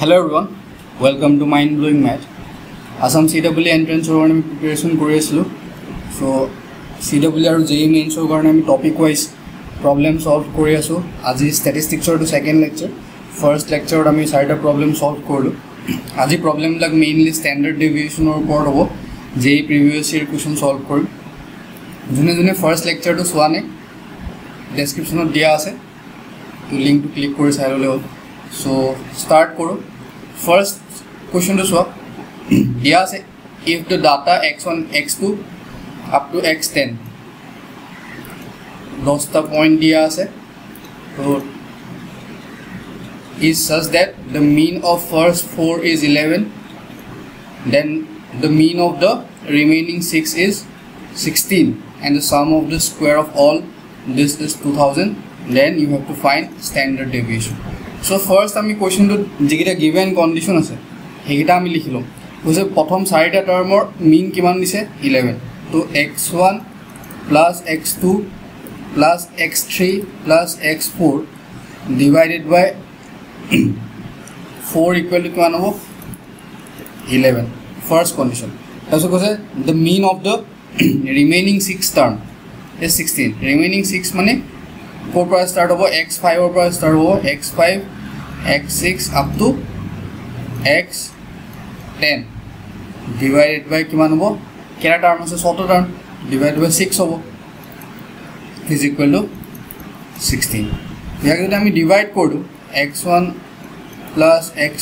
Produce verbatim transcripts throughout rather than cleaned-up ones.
Hello everyone, welcome to Mind Blowing Math. Assam C W entrance or preparation koriaslu. So C W or J E E mains or topic wise problem solve koriasu. Aji statistics or to second lecture. First lecture or ami side problem solve koru. Aji problem like mainly standard deviation or board over J E E previous year question solve koru. June june first lecture to swane description of dia ase. To link to click kori sai lole. So start koro. First question to solve. Here say if the data x one, x two up to x ten lost the point here say so is such that the mean of first four is eleven, then the mean of the remaining six is sixteen, and the sum of the square of all this is two thousand. Then you have to find standard deviation. So first আমি question to jigita given condition আছে হেগিটা আমি লিখিলো বুঝে প্রথম চাৰিটা টার্মৰ mean কিমান দিছে eleven তো x one plus x two plus x three plus x four divided by four equal to কিমান হ'ব eleven first condition তাছত কৈছে the mean of the remaining six term is sixteen remaining six মানে four পৰা start হ'ব x five or পৰা start হ'ব x five x six up to x ten divided by কিমান হ'ব কেটা টার্ম আছে ছটা টার্ম divided by six হ'ব is equal to sixteen ইয়াক যদি আমি ডিভাইড কৰো x one plus x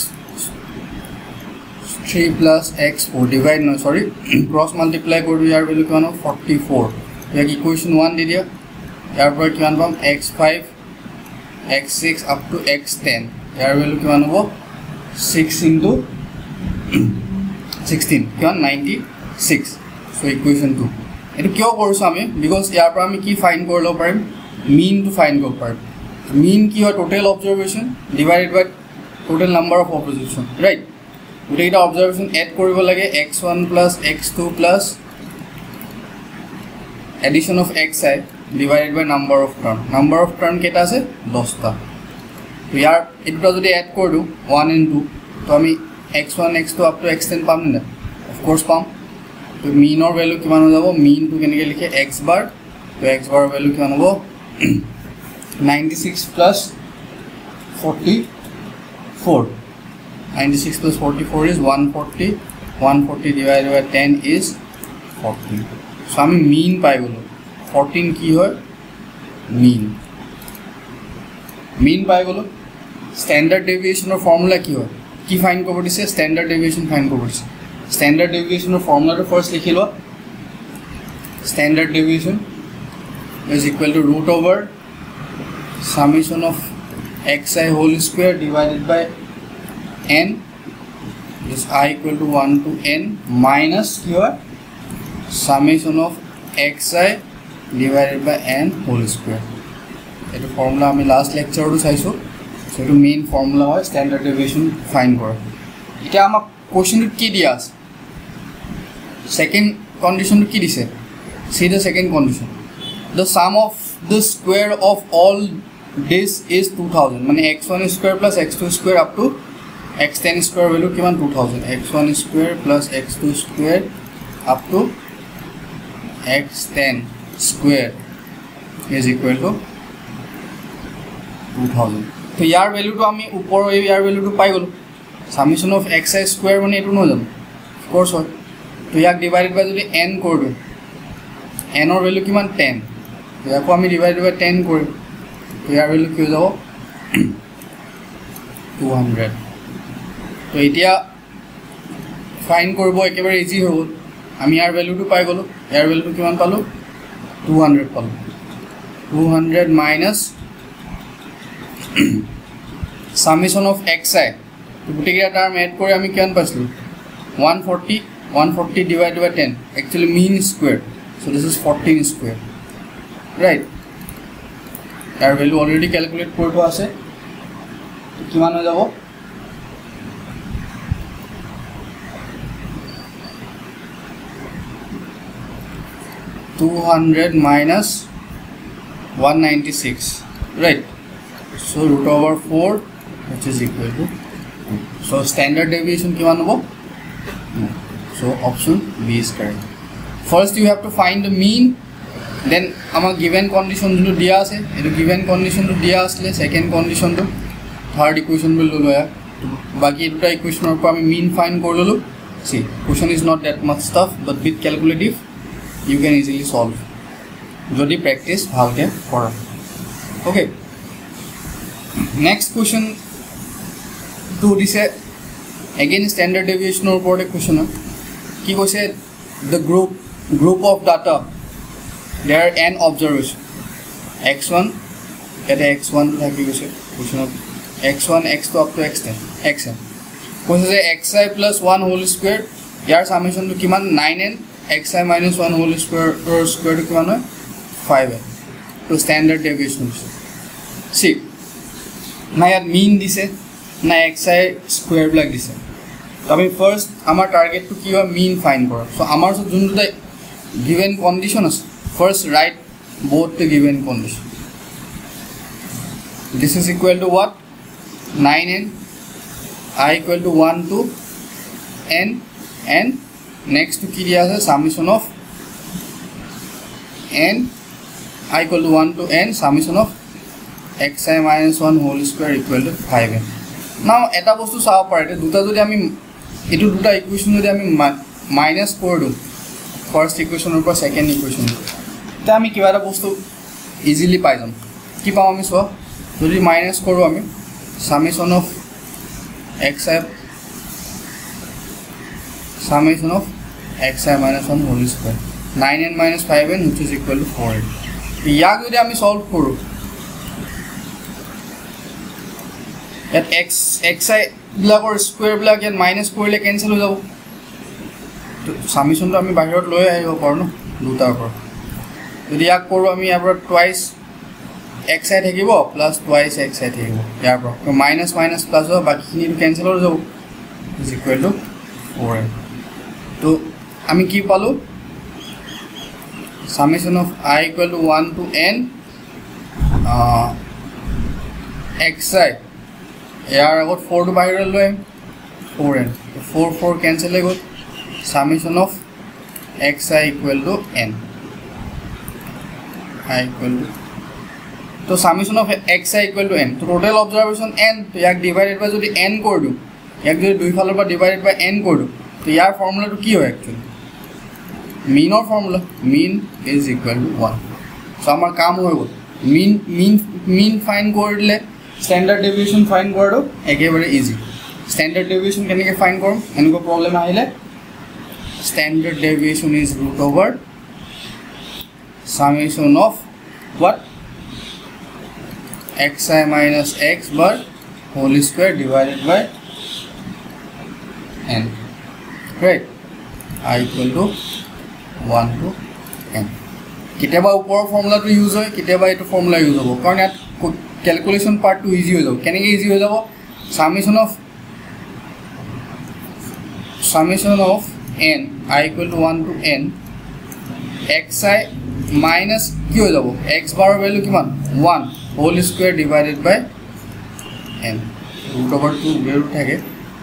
three plus x four divide no sorry cross multiply কৰো ইয়াৰ ভ্যালু কিমান হ'ব forty-four ইয়াক ইকুয়েশন one দি দিয়া ইয়াৰ পৰা কিমান পাম x five x six up to x ten ইয়াৰ ভ্যালু কিমান হ'ব six into sixteen কিমান ninety-six so equation two এটো কিয় কৰিছো আমি because ইয়াৰ পৰা আমি কি ফাইন্ড কৰিব পাৰিম mean to find কৰিব পাৰিম mean কি হয় total observation divided by total number of observation right গোটেইটা observation add কৰিব লাগে x one plus x two plus addition of xi divided by number of term number of term কেটা আছে ten টা তো ইয়াৰ এটা যদি add কৰি দিও one and two তো আমি x one x two up to x ten পাম না of course পাম তো mean or value কিমান হৈ যাব mean to কেনেকৈ লিখে x bar তো x bar value কিমান হ'ব ninety-six plus forty-four ninety-six plus forty-four is one forty one forty divided by ten is fourteen so আমি mean পাই গলো fourteen কি হয় mean mean পাই গলো standard deviation or formula কি হয় কি ফাইন্ড কৰিব দিছে standard deviation ফাইন্ড কৰিব দিছে standard deviation or formula to first লিখি লো standard deviation is equal to root over summation of xi whole square divided by n is I equal to one to n minus here summation of xi divided by n whole square eto formula ami last lecture to saiso so eto main formula hoy standard deviation find kora eta amak question to ki dia ase second condition to ki dise see the second condition the sum of the square of all this is two thousand mane x one square plus x two square up to x ten square value kiman two thousand x one square plus x two square up to x ten square is equal to two thousand so yaar value to ami upor yaar value to pai golo summation of xi square mane etu no jano of course hoy to yak divided by jodi n korbe n or value kiman ten to yak ami divided by ten kori to yaar value ki jabo two hundred to etia find korbo ekebare easy hobo আমি ইয়াৰ value two পাই গলো ইয়াৰ value two কিমান পালো two hundred পালো two hundred minus summation of xi তো গুটেকিটা term add কৰি আমি কিমান পাইছিলো one forty one forty divided by ten actually mean square so this is fourteen square right ইয়াৰ ভ্যালু অলৰেডি ক্যালকুলেট কৰি থোৱা আছে তো কিমান হৈ যাব two hundred minus one ninety-six right so root over four which is equal to So standard deviation কিমান হ'ব? So option B is correct. First you have to find the mean, then আমাৰ given condition যোনটো দিয়া আছে এটো given condition টো দিয়া আছে second condition টো third equation will ললো ya বাকি দুটা equation ৰ পৰা আমি mean find কৰি ললো. See, question is not that much tough, but with calculative you can easily solve যদি practice ভালকে কৰা. Okay, next question to দিছে again standard deviation or ওপৰতে question কি কৈছে the group group of data there are n observation x one এটা x one থাকি গৈছে question x one x two up to xn xn কৈছে যে xi plus one whole square year summation to কিমান nine n xi minus one whole square or square to কিমান হয় five n to standard deviation. See, না ইয়াত mean দিছে না xi square বিলাক দিছে. তো আমি ফার্স্ট আমার টার্গেট টু কি হয় mean find করা. সো আমার সব যোনটা given condition আছে first write both the given condition. This is equal to what? nine n I equal to one to n and next to কি দিয়া আছে summation of n I equal to one to n summation of xi minus one whole square equal to five n. Now এটা বস্তু চাও পারে দুটা যদি আমি এটু দুটা ইকুয়েশন যদি আমি মাইনাস করে দিও ফার্স্ট ইকুয়েশনৰ পৰা সেকেন্ড ইকুয়েশন তা আমি কিবা এটা বস্তু ইজিলি পাই যাম. কি পাম আমি সো যদি মাইনাস কৰো আমি summation of xi summation of xi minus one whole square nine n minus five n which is equal to four n. ইয়াক যদি আমি সলভ কৰো at x xi ব্লকৰ স্কয়াৰ ব্লক এন মাইনাস কৰিলে cancel হৈ যাব. তো সামেশন তো আমি বাহিৰত লৈ আহিব পাৰো ন দুটাৰ পৰা. যদি ইয়াক কৰো আমি ইয়াৰ পৰা টুৱাইস xi থাকিব প্লাস টুৱাইস xi থাকিব ইয়াৰ পৰা তো মাইনাস মাইনাস প্লাস হ'ব বাকিখিনি ক্যান্সেল হৈ যাব is equal to four n. তো আমি কি পালো summation of I equal to one to n uh, xi ইয়াৰ আগত four to বাহিৰ লৈ four n তো four four cancel হৈ গ'ল summation of xi equal to n I equal to তো summation of xi equal to n তো total observation n তো ইয়াক divided by যদি n কৰি দিও ইয়াক যদি দুই ফালৰ পৰা divided by n কৰি দিও তো ইয়াৰ ফৰ্মুলাটো কি হয় actually mean or formula mean is equal to one. so আমাৰ কাম হৈ গ'ল mean mean mean find কৰিলে standard deviation find কৰাটো একেবাৰে easy. standard deviation কেনেকৈ find কৰিম এনেকুৱা প্ৰবলেম আহিলে standard deviation is root over summation of what xi minus x bar whole square divided by n, right? I equal to one to n. কেতিয়াবা ওপৰৰ ফৰ্মুলাটো use হয় কেতিয়াবা এইটো ফৰ্মুলা ইউজ হ'ব কাৰণ ইয়াত ক্যালকুলেশন পার্ট টু ইজি হৈ যাব. কেনেকৈ ইজি হৈ যাব summation of summation of n I equal to one to n xi minus কি হৈ যাব x বাৰৰ ভ্যালু কিমান one whole square divided by n root over two root থাকে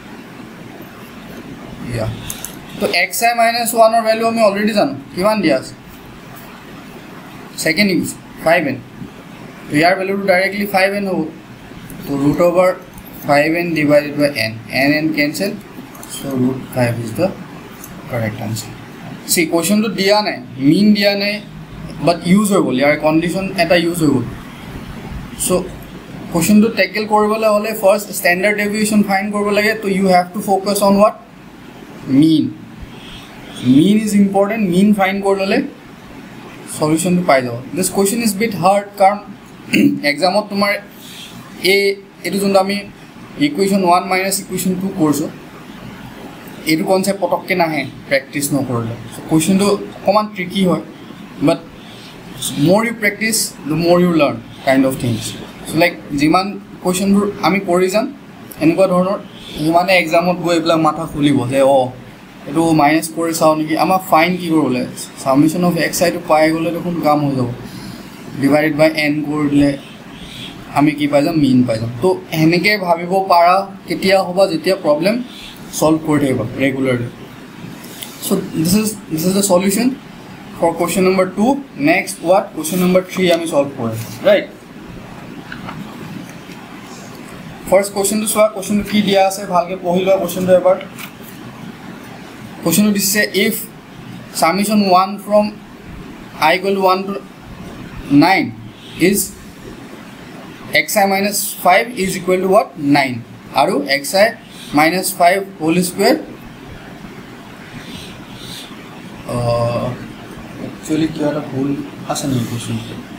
ইয়া. তো xi minus one or value আমি অলরেডি জানো কিমান দিয়া আছে সেকেন্ড ইউজ five n তো ইয়াৰ ভ্যালু ডাইরেক্টলি five n হ'ব তো root over five n divided by n n n cancel so root five is the correct answer. see question to দিয়া নাই mean দিয়া নাই but use হৈ গ'ল ইয়াৰ condition এটা use হৈ গ'ল. so question to tackle কৰিবলৈ হলে first standard deviation find কৰিব লাগে তো you have to focus on what mean. mean is important mean find করলে solution to পাই যাব. this question is bit hard কারণ এক্সামত তোমার এ এটো যোনটো আমি equation one minus equation two করছো এটো কনসেপ্ট পটককে নাহে প্র্যাকটিস নকৰলে. so question to কমান ট্ৰিকি হয় but more you practice the more you learn kind of things. so like যিমান question আমি কৰি যাম এনেকুৱা ধৰণৰ মানে এক্সামত গৈ এবলা মাথা খুলিব যে ও এটো মাইনাস করে চাও নেকি আমার ফাইন কি করলে সামেশন অফ xi to পাই গলে দেখুন কাম হৈ যাব ডিভাইডেড বাই n করলে আমি কি পাই যাম মিন পাই যাম তো এনেকৈ ভাবিব পাৰা কেতিয়া হ'ব যেতিয়া প্ৰব্লেম সলভ কৰি থাকিব regularly so this is this is the solution for question number two next what question number three আমি solve কৰিম right first question to soa question কি দিয়া আছে ভালকে পঢ়ি লোৱা question to এবাৰ question to দিছে if summation one from I equal to one to nine is xi minus five is equal to what nine aru xi minus five whole square uh actually kya ra bhul asa nahi question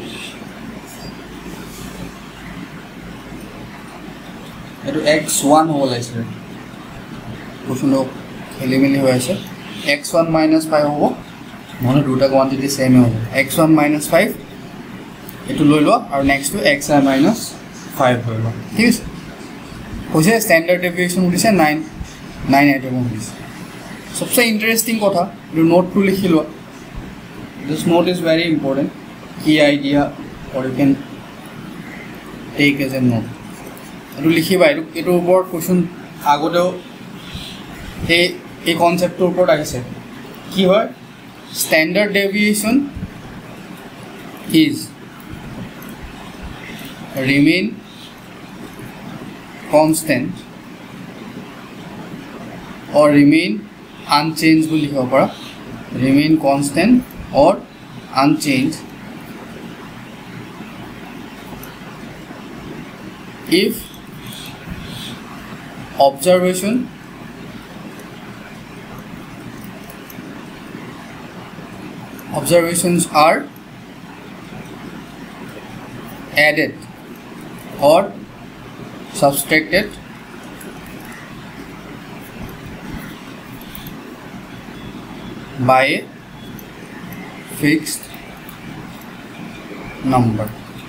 eto x one hobo laise question lo kheli meli hoy ase x one minus five hobo mone duta quantity same hobo x one minus five etu loi lo aru next to xi minus five hoy lo thik ase hoise standard deviation udise nine nine atom udise सबसे interesting कथा जो note टू लिखि लो this note is very important की idea और you can take as a note एटु लिखिबा एटु एटु ऊपर क्वेश्चन आगोते ए ए कन्सेप्टर ऊपर आइसे की হয় standard deviation is remain constant or remain unchanged will लिखा पड़ा remain constant or unchanged if observation observations are added or subtracted by a fixed number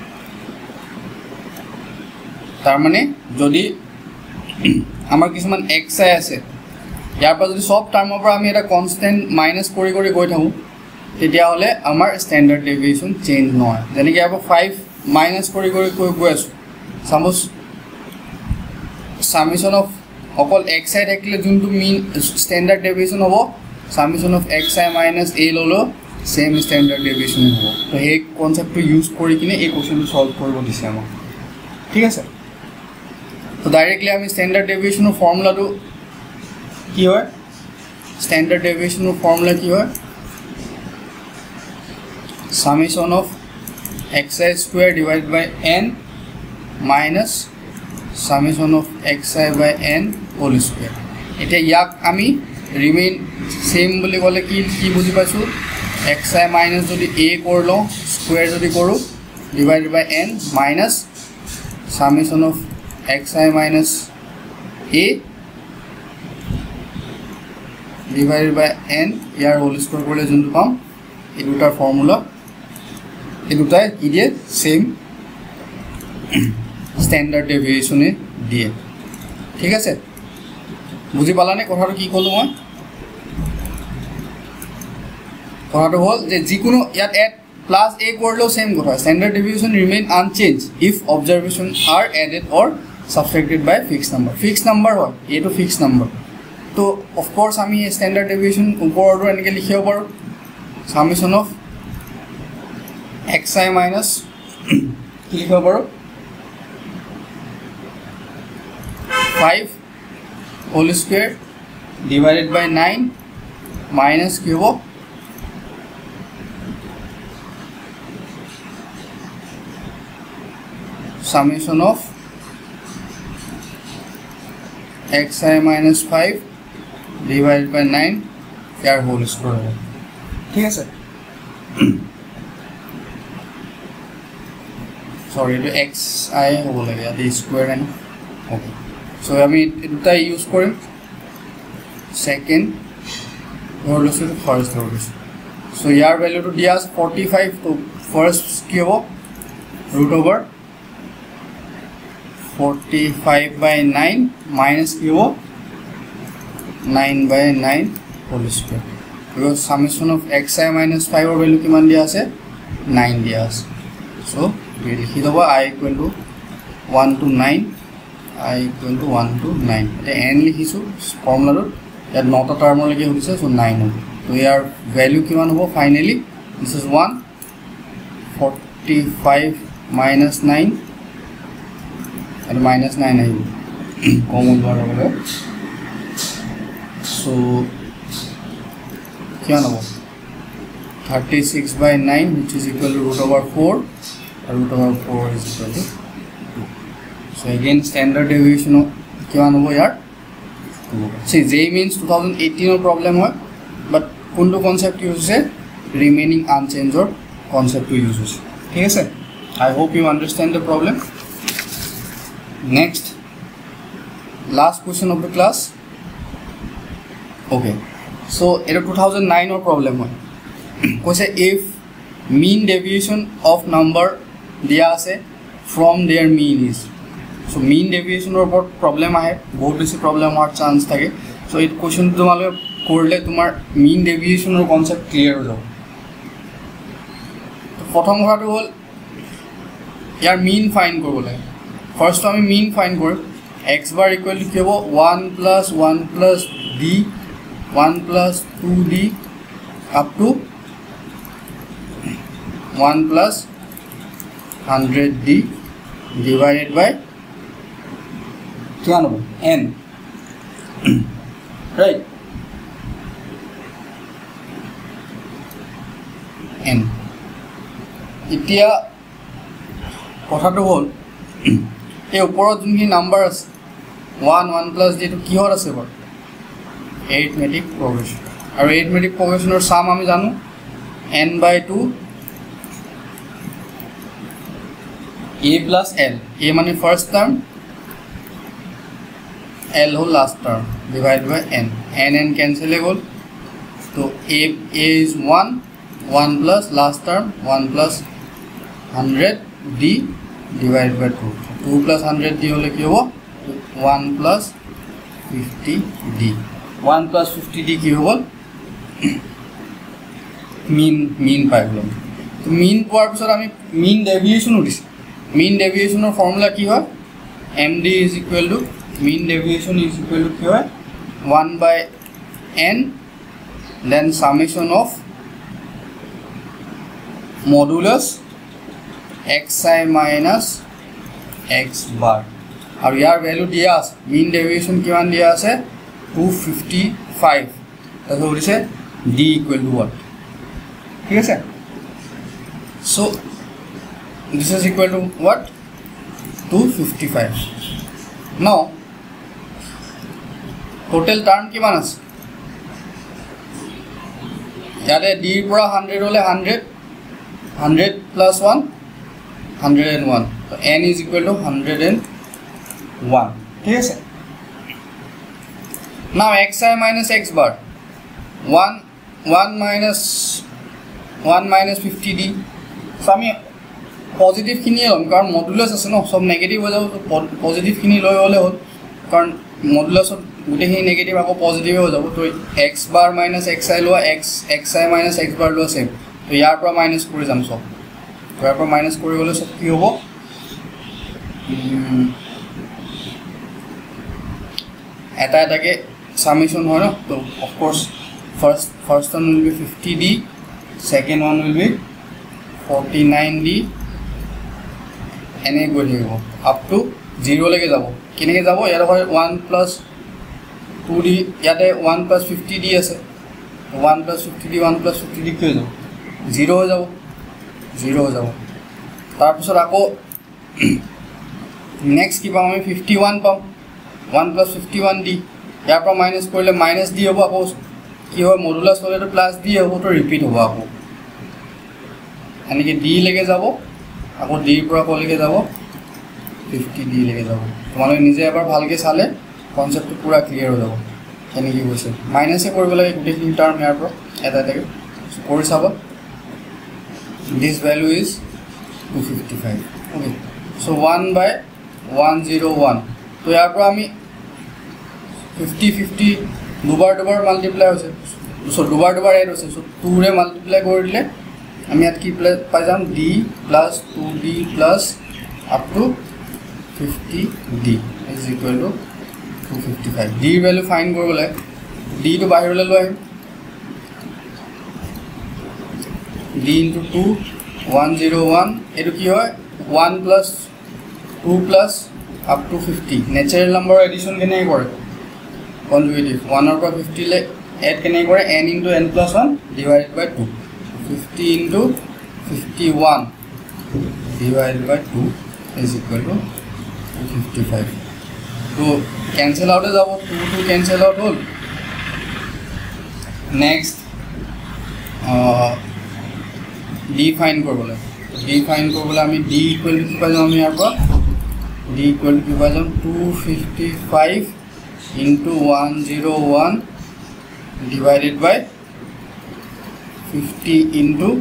तार माने जदि आमार किछुमान xi আছে यार पर जदि सब टार्মৰ পৰা আমি এটা কনস্ট্যান্ট মাইনাস কৰি কৰি গৈ থাকো তেতিয়া হলে আমাৰ স্ট্যান্ডার্ড ডেভিয়েশন চেঞ্জ নহয় যেনে কি ইয়াৰ পৰা five মাইনাস কৰি কৰি গৈ গৈ আছো সাপোজ সামেশন অফ অকল xi থাকিলে যোনটো মিন স্ট্যান্ডার্ড ডেভিয়েশন হ'ব summation of xi minus a lolo same standard deviation hobo to he concept to use kori kine ei question to solve koribo dise amok thik ase to directly ami standard deviation of formula to ki hoy standard deviation of formula ki hoy summation of xi square divided by n minus summation of xi by n whole square eta yak ami remain same बोली बोले कि की बुझी पाइछु xi minus जदि a कर लो square जदि करू divided by n minus summation of xi minus a divided by n यार होल स्क्वायर करले जोंतु पाम ए दुटा फॉर्मूला ए दुटा की दिए सेम स्टैंडर्ड डेविएशन दिए ठीक আছে বুঝি পালানে কথাটো কি কলো মই কথাটো হল যে যিকোনো ইয়াত এড প্লাস a করলেও সেম কথা standard deviation remain unchanged if observation are added or subtracted by fixed number fixed number হয় এটো ফিক্সড নাম্বার তো অফ কোর্স আমি স্ট্যান্ডার্ড ডেভিয়েশন উপরটো এনেকে লিখিব পাৰো সামেশন অফ xi মাইনাস কি লিখিব পাৰো five whole square divided by nine minus cube summation of xi minus five divided by nine यार whole square ठीक है सर sorry to xi हो लगे यार the square and okay so I mean इतना use करें second और लोग से first और लोग so यार value तो दिया forty-five तो first क्या वो root over forty-five by nine minus क्या वो nine by nine whole square because summation of xi minus five और value किमान दिया से nine दिया so we लिखी दो I equal to one to nine I equal to one to nine এটা n লিখিছো ফৰ্মুলাটো ইয়াত নটা টাৰ্মৰ লাগি হৈছে সো nine হ'ব তো ইয়াৰ ভ্যালু কিমান হ'ব finally this is one forty-five minus nine and minus nine আহিব কমন লোৱাৰ লগে সো কিমান হ'ব thirty-six by nine which is equal to root over four root over four is equal to two so again standard deviation of kiman hobo yar see J means twenty eighteen or problem hoy but kundu concept use se remaining unchanged or concept to use hoise thik ase I hope you understand the problem next last question of the class okay so it two thousand nine or problem hoy koise if mean deviation of number dia ase from their mean is so mean deviation or about problem ahe bahut beshi problem har chance thake so it question tomale korle tomar mean deviation or concept clear ho jabo to prothom hotu hol yar mean find koribo lage first ami mean find kor x bar equal to ki hobo one plus one plus d one plus two d up to one plus one hundred d divided by n right n itia kothato hol ei uporo junki number ase one one plus d to ki hor ase bor arithmetic progression aru arithmetic progression or sum ami janu n by two a plus l a mane first term l whole last term divided by n n n cancel gol so a a is one one plus last term one plus one hundred d divided by two two plus one hundred d hole ki hobo one plus fifty d one plus fifty d ki hobo mean mean pai golo to mean poar pisor ami mean deviation udise mean deviation or formula ki hoy md is equal to mean deviation is equal to ki hoy one by n then summation of modulus xi minus x bar aru yar value dia ase mean deviation kiman dia ase two fifty-five তাহলে হইছে d equal to what ঠিক আছে so this is equal to what two fifty-five now total term kiman ase yare d pura one hundred hole one hundred one hundred plus one one hundred one so n is equal to one hundred one ঠিক আছে now xi minus x bar one one minus one minus fifty d so ami positive khini lom karon modulus ase no sob negative ho jabo positive khini loy hole hol karon modulus gute hi negative ako positive ho jabo to x bar minus xi lo x xi minus x bar lo same to yar pra minus kori jam sob to yar pra minus kori gole sob ki hobo eta eta ke summation hoy no to of course first first one will be fifty d second one will be forty-nine d ene go hibo up to zero lege jabo kineke jabo yar hoy one plus two d yate one plus fifty d ase one plus fifty d one plus fifty d ke jabo zero ho jabo zero ho jabo tar pisor ako next ki pam ami fifty-one pam one plus fifty-one d yar pra minus korile minus d hobo ako ki hoy modulus hole to plus d hobo to repeat hobo ako ani ki d lege jabo ako d pura ko lege jabo fifty d lege jabo tomalo nije ebar bhalke sale concept to pura clear ho jabo keni ki hoise minus e koribo lage gute tin term yar pro eta eta so kori sabo this value is two fifty-five okay so one by one hundred one to yar pro ami fifty fifty দুবার দুবার multiply হৈছে so দুবার দুবার add হৈছে so two রে multiply কৰি দিলে আমি ইয়াত কি পাই যাম d plus two d plus up to fifty d is equal to two fifty-five. D value find करबो लागे d तो बाहर ले लो है d into two one zero one एटो की होय one plus two plus up to fifty natural number addition केने करे conjugative one और fifty ले add केने करे n into n plus one divided by two fifty into fifty-one divided by two is equal to two fifty-five. So cancel out is about two to cancel out all. Next uh, d find करबो लागे d find करबो लागे हम d equal to कितना जाम यहाँ पर d equal to कितना जाम two fifty-five into one oh one divided by fifty into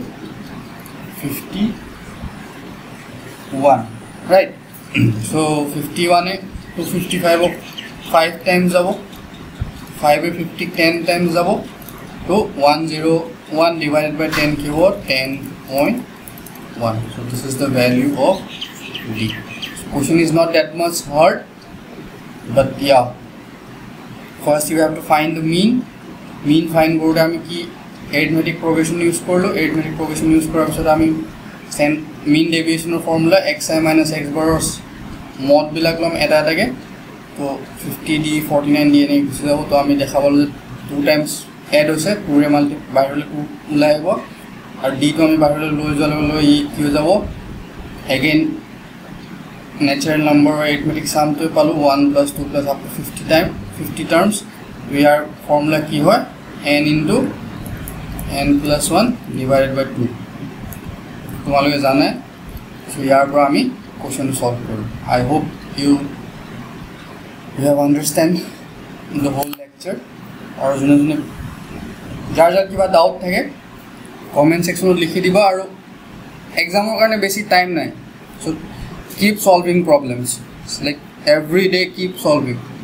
fifty-one, right? So fifty-one is two fifty-five of five times abo, five is fifty ten times abo. So one oh one divided by ten ki ho ten point one. So this is the value of D. So question is not that much hard, but yeah. First you have to find the mean. Mean find korote ami ki arithmetic progression use korlo. Arithmetic progression use korar pisot ami mean deviation or formula xi minus x bar mod bilak lom eta eta ke to fifty d forty-nine d ene gusi jabo to ami dekhabo two times add hoise two re multi bahirole two ulai abo ar d to ami bahirole loi jalo loi e ki ho jabo again natural number arithmetic sum to palu one plus two plus up to fifty time fifty terms we are formula ki hoy n into n plus one divided by two তোমালোকে জানে so ইয়াৰ পৰা আমি question solve কৰো I hope you you have understand the whole lecture আৰু জনে জনে যাৰ যাৰ কিবা ডাউট থাকে কমেন্ট সেকশনত লিখি দিবা আৰু এক্সামৰ কাৰণে বেছি টাইম নাই so keep solving problems like every day keep solving